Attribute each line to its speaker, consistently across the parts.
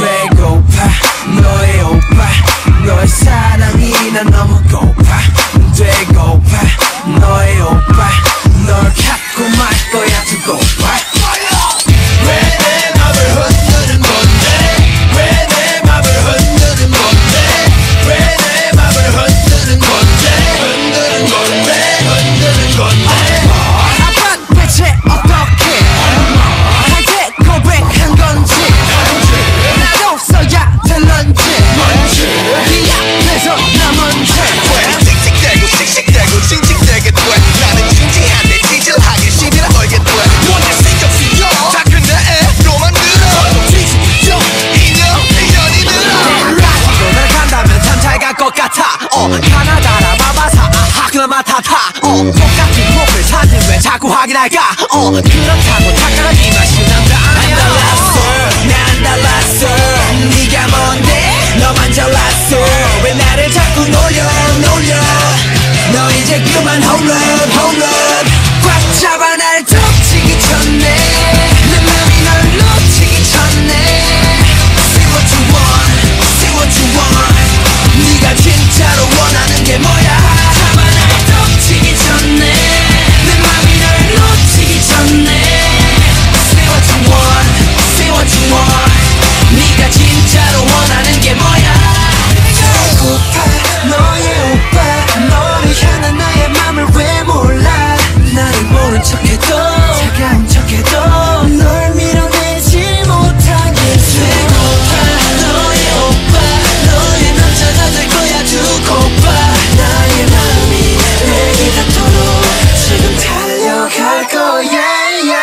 Speaker 1: 되고파 너의 오빠 너의 사랑이 난 너무 고파 되고파 너의 오빠 널 갖고 말 거야 두고 봐 왜 내 맘을 흔드는 건데 왜 내 맘을 흔드는 건데 왜 내 맘을 흔드는 건데 흔드는 건데 흔드는 건데 아빠 대체 어떻게 나한테 고백한 건지 나도 써야 될런지 네 앞에서 나 먼저 칙칙대고 씩씩대고 징징대게 돼 나는 징징한데 찌질하게 시비를 걸게 돼 뭔데 신경 쓰여 다 근데 애로 만들어 뒤집죠 인연이 들어 너를 간다면 참 잘 갈 것 같아 가나다라 마바사 하그마타타 똑같은 프로필 사진 왜 자꾸 확인할까 그렇다고 착각하지마 쉬운 남자 아니야 난 달랐어 네가 뭔데 너만 잘났어 왜 나를 자꾸 놀려 너 이제 그만 홀로 꽉 잡아 날 덮치기 전에 내 맘이 널 놓치기 전에 Say what you want 네가 진짜로 원하는 게 뭐야 잡아 날 덮치기 전에 내 맘이 널 놓치기 전에 Say what you want 네가 진짜로 원하는 게 뭐야 배고파 너의 오빠 너를 향한 나의 맘을 왜 몰라 나를 모른 척해도 차가운 척해도 널 밀어내지 못하게 배고파 너의 오빠 너의 남자가 될 거야 두고 봐 나의 마음이 내게 닿도록 지금 달려갈 거야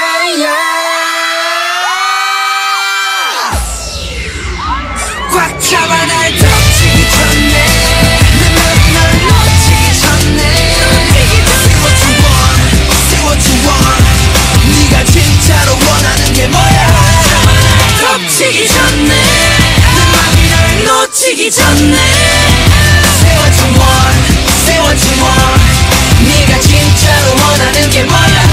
Speaker 1: 꽉 잡아 날 덮치기 전에 내 맘이 널 놓치기 전에 Say what you want 네가 진짜로 원하는 게 뭐야 잡아 날 덮치기 전에 내 맘이 널 놓치기 전에 Say what you want 네가 진짜로 원하는 게 뭐야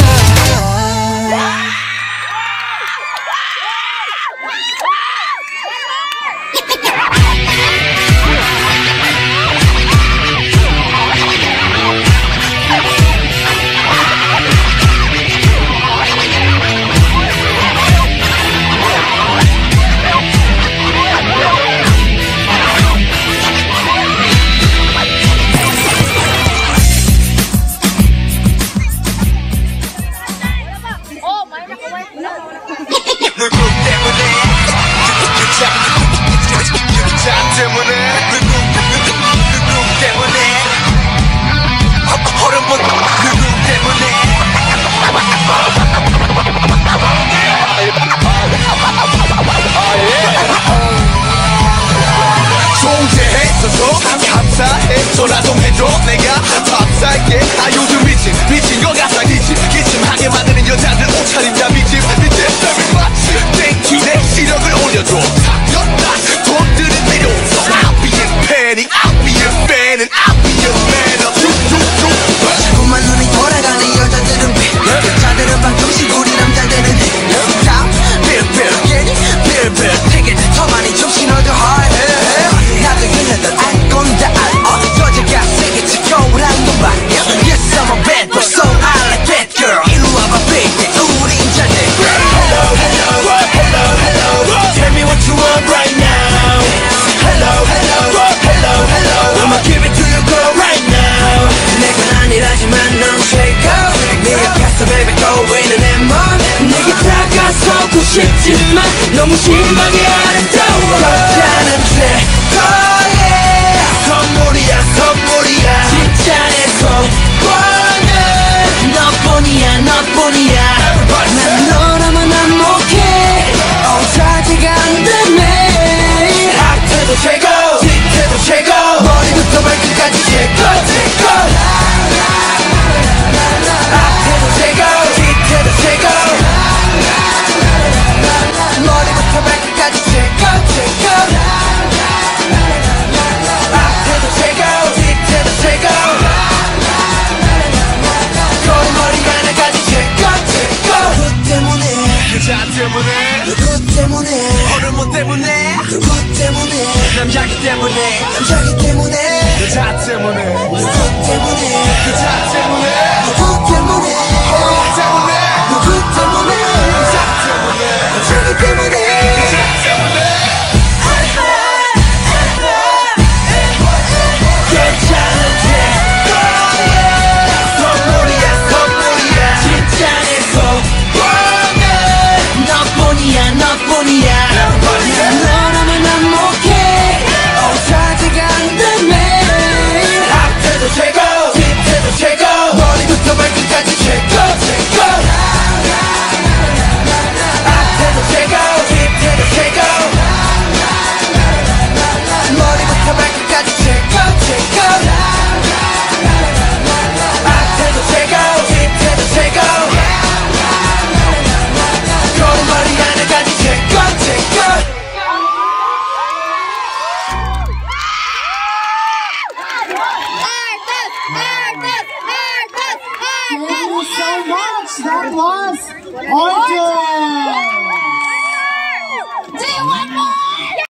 Speaker 1: 전화 좀 해줘 내가 밥살게 요즘 미친 거 같아 기침하게 만드는 여자들 옷차림 다 미침 땡큐 내 시력을 올려줘 다 돈 드는 필요 없어 I'll be in panic I'll be in fan and I'll be in man 자꾸만 눈이 돌아가는 여자들은 여자들은 방정식 우리 남자들은 다 빌빌 되게 더 많이 좀 신어도 hard 나도 이래도 알 건데 여자가 세게 지겨울 한건 봐 Yes I'm a bad boy so I like that girl 이리 와봐 baby 우린 잘 돼 Hello Tell me what you want right now Hello I'ma give it to you girl right now 내건 아니라지만 넌 최고 네 앞에서 baby 떠오르는 내 맘 내게 다가서고 싶지만 너무 심하게 아름다워 여자는 최고야 선물이야 진짜 내 소원은 너뿐이야 난 너라만 안목해 자지가 안 되네 앞에도 최고 뒤에도 최고 머리부터 발끝까지 최고 앞에도 최고 뒤에도 최고 머리부터 발끝까지 최고 앞에도 최고 뒤에도 최고 머리 하나까지 최고 누구 때문에 뭐 때문에 누구 때문에 남자기 때문에 남자기 때문에 여자 때문에 누구 때문에 여자 때문에 누구 때문에 허락 때문에 누구 때문에 남자 때문에 남자기 때문에 여자 때문에 너라면 난 못해 어사지가 안되네 앞에도 최고 뒤에도 최고 머리부터 발끝까지 최고 최고 앞에도 최고 뒤에도 최고 머리부터 발끝까지 최고 최고 앞에도 최고 뒤에도 최고 머리 하나까지 최고 최고
Speaker 2: Thank you so much. That was ORTUS.